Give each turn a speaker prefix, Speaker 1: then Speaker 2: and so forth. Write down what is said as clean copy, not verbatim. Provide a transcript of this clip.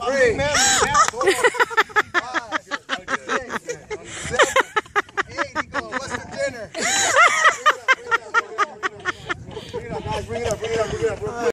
Speaker 1: 3, 4, 5, 6, 7, 8. He going, what's for dinner? Bring it up, guys. Bring it up real quick.